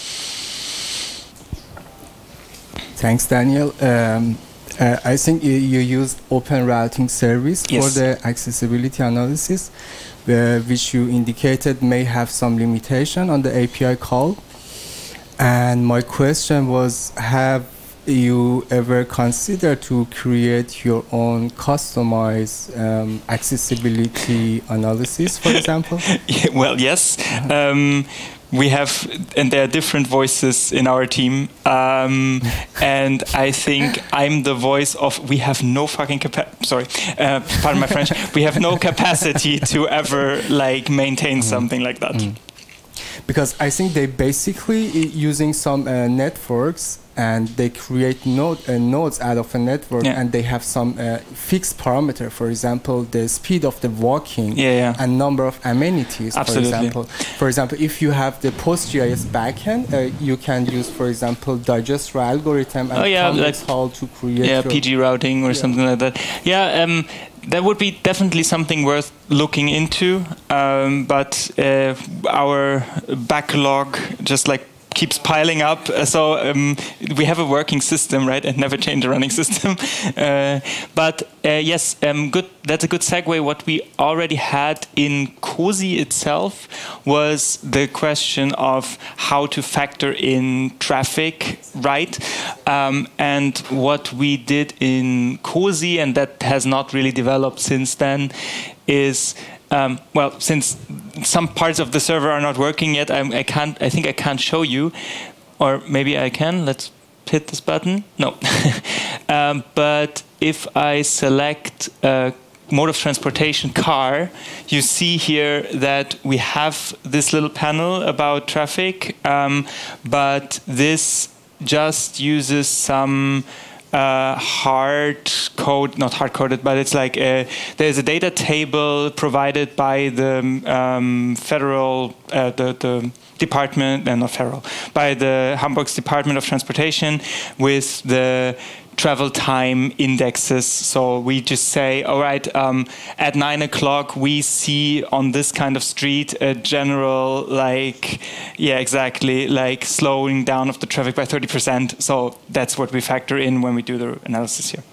Thanks, Daniel. Um, uh, I think you, you used Open Routing Service yes. for the accessibility analysis, uh, which you indicated may have some limitation on the A P I call. And my question was, have you ever considered to create your own customized um, accessibility analysis, for example?
Yeah, well, yes. Um, We have, and there are different voices in our team, um, and I think I'm the voice of, we have no fucking capacity, sorry, uh, pardon my French, we have no capacity to ever like maintain something like that. Mm.
Because I think they basically using some uh, networks and they create node, uh, nodes out of a network yeah. and they have some uh, fixed parameter, for example, the speed of the walking
yeah, yeah.
and number of amenities,
Absolutely.
for example. For example, if you have the PostGIS backend, uh, you can use, for example, digester algorithm and
oh, yeah,
convex
like,
hull to create
yeah, P G routing or yeah. something like that. Yeah, um, that would be definitely something worth looking into, um, but uh, our backlog just like keeps piling up, so um, we have a working system, right, and never change a running system. Uh, but uh, yes, um, good. That's a good segue. What we already had in COSI itself was the question of how to factor in traffic, right? Um, and what we did in COSI, and that has not really developed since then, is Um, well, since some parts of the server are not working yet, I'm, I can't. I think I can't show you, or maybe I can. Let's hit this button. No, um, but if I select uh, mode of transportation car, you see here that we have this little panel about traffic, um, but this just uses some Uh, hard code, not hard coded, but it's like a, there's a data table provided by the um, federal, uh, the, the department, and uh, not federal, by the Hamburg's Department of Transportation with the travel time indexes. So we just say, all right, um, at nine o'clock we see on this kind of street a general, like, yeah, exactly, like slowing down of the traffic by thirty percent. So that's what we factor in when we do the analysis here.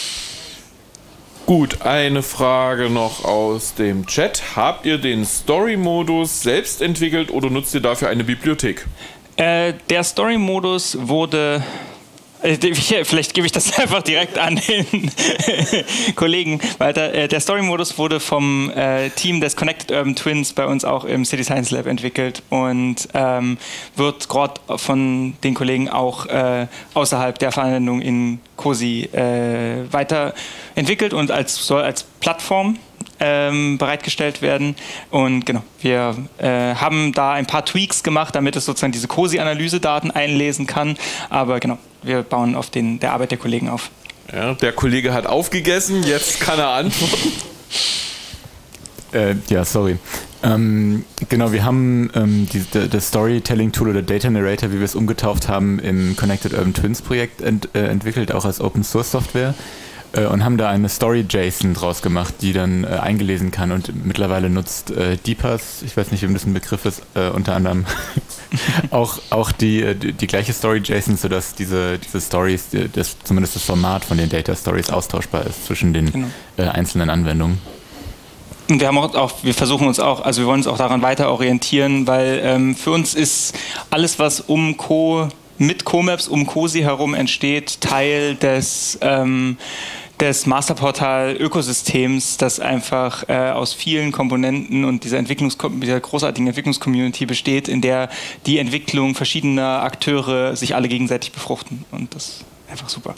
Gut, eine Frage noch aus dem Chat. Habt ihr den Story-Modus selbst entwickelt oder nutzt ihr dafür eine Bibliothek?
Äh, der Story-Modus wurde... Vielleicht gebe ich das einfach direkt an den Kollegen weiter. Der Story-Modus wurde vom äh, Team des Connected Urban Twins bei uns auch im City Science Lab entwickelt und ähm, wird gerade von den Kollegen auch äh, außerhalb der Verwendung in COSI äh, weiterentwickelt und als, soll als Plattform Ähm, bereitgestellt werden. Und genau, wir äh, haben da ein paar Tweaks gemacht, damit es sozusagen diese COSI-Analysedaten einlesen kann. Aber genau, wir bauen auf den, der Arbeit der Kollegen auf.
Ja, der Kollege hat aufgegessen, jetzt kann er antworten.
Äh, ja, sorry. Ähm, genau, wir haben ähm, die, das Storytelling-Tool oder Data Narrator, wie wir es umgetauft haben, im Connected Urban Twins Projekt ent, äh, entwickelt, auch als Open-Source-Software. Und haben da eine Story-JSON draus gemacht, die dann äh, eingelesen kann und mittlerweile nutzt äh, D P A S, ich weiß nicht, ob das ein Begriff ist, äh, unter anderem auch, auch die, die, die gleiche Story-JSON, sodass diese, diese Stories, die, das, zumindest das Format von den Data-Stories austauschbar ist zwischen den genau. äh, einzelnen Anwendungen.
Und wir haben auch, wir versuchen uns auch, also wir wollen uns auch daran weiter orientieren, weil ähm, für uns ist alles, was um Co mit CoMaps um COSI herum entsteht, Teil des, ähm, des Masterportal-Ökosystems, das einfach äh, aus vielen Komponenten und dieser, Entwicklungs dieser großartigen Entwicklungscommunity besteht, in der die Entwicklung verschiedener Akteure sich alle gegenseitig befruchten. Und das ist einfach super.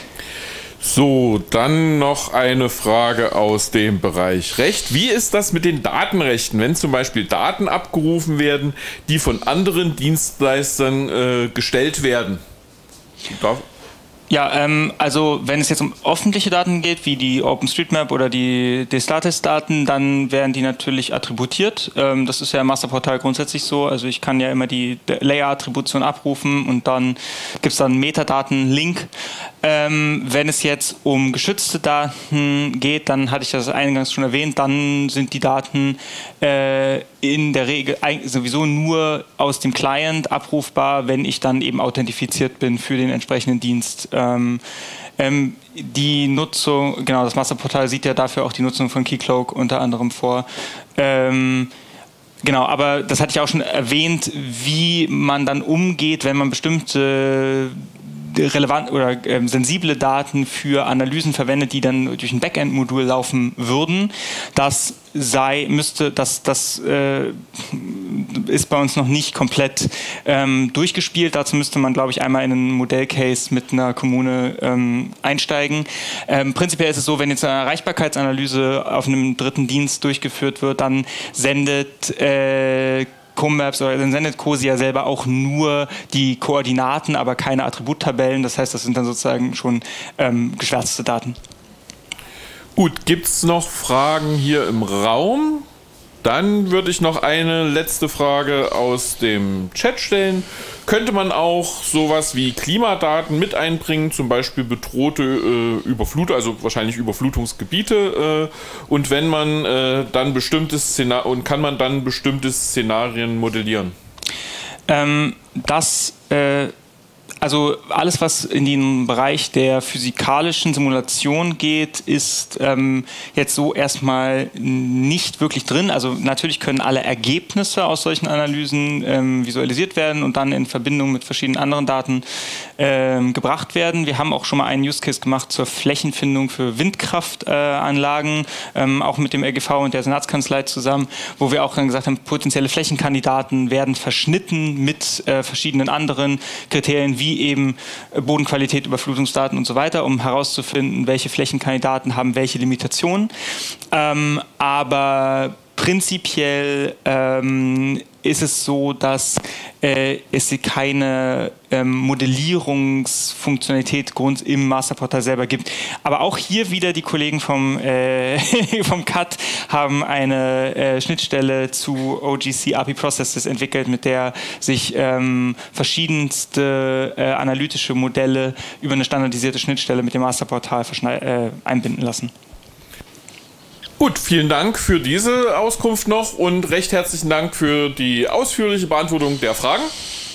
So, dann noch eine Frage aus dem Bereich Recht. Wie ist das mit den Datenrechten, wenn zum Beispiel Daten abgerufen werden, die von anderen Dienstleistern äh, gestellt werden? Darf
Ja, ähm, also wenn es jetzt um öffentliche Daten geht, wie die OpenStreetMap oder die Destatis-Daten, dann werden die natürlich attributiert. Ähm, das ist ja im Masterportal grundsätzlich so. Also ich kann ja immer die Layer-Attribution abrufen und dann gibt es dann einen Metadaten-Link. Ähm, wenn es jetzt um geschützte Daten geht, dann hatte ich das eingangs schon erwähnt, dann sind die Daten äh, in der Regel sowieso nur aus dem Client abrufbar, wenn ich dann eben authentifiziert bin für den entsprechenden Dienst. Ähm, ähm, die Nutzung, genau, das Masterportal sieht ja dafür auch die Nutzung von Keycloak unter anderem vor. Ähm, genau, aber das hatte ich auch schon erwähnt, wie man dann umgeht, wenn man bestimmte relevant oder äh, sensible Daten für Analysen verwendet, die dann durch ein Backend-Modul laufen würden. Das sei, müsste, das, das äh, ist bei uns noch nicht komplett ähm, durchgespielt. Dazu müsste man, glaube ich, einmal in einen Modellcase mit einer Kommune ähm, einsteigen. Ähm, prinzipiell ist es so, wenn jetzt eine Erreichbarkeitsanalyse auf einem dritten Dienst durchgeführt wird, dann sendet äh, Commaps oder dann sendet COSI ja selber auch nur die Koordinaten, aber keine Attributtabellen. Das heißt, das sind dann sozusagen schon ähm, geschwärzte Daten.
Gut, gibt es noch Fragen hier im Raum? Dann würde ich noch eine letzte Frage aus dem Chat stellen. Könnte man auch sowas wie Klimadaten mit einbringen, zum Beispiel bedrohte äh, Überflutung, also wahrscheinlich Überflutungsgebiete, äh, und wenn man äh, dann bestimmte Szenar- und kann man dann bestimmte Szenarien modellieren?
Ähm, das äh Also alles, was in den Bereich der physikalischen Simulation geht, ist ähm, jetzt so erstmal nicht wirklich drin. Also natürlich können alle Ergebnisse aus solchen Analysen ähm, visualisiert werden und dann in Verbindung mit verschiedenen anderen Daten ähm, gebracht werden. Wir haben auch schon mal einen Use Case gemacht zur Flächenfindung für Windkraftanlagen, äh, ähm, auch mit dem R G V und der Senatskanzlei zusammen, wo wir auch dann gesagt haben, potenzielle Flächenkandidaten werden verschnitten mit äh, verschiedenen anderen Kriterien, wie eben Bodenqualität, Überflutungsdaten und so weiter, um herauszufinden, welche Flächenkandidaten haben welche Limitationen. Ähm, aber prinzipiell ähm, ist es so, dass äh, es keine ähm, Modellierungsfunktionalität Grund im Masterportal selber gibt. Aber auch hier wieder die Kollegen vom, äh, vom C A T haben eine äh, Schnittstelle zu O G C A P I Processes entwickelt, mit der sich ähm, verschiedenste äh, analytische Modelle über eine standardisierte Schnittstelle mit dem Masterportal äh, einbinden lassen.
Gut, vielen Dank für diese Auskunft noch und recht herzlichen Dank für die ausführliche Beantwortung der Fragen.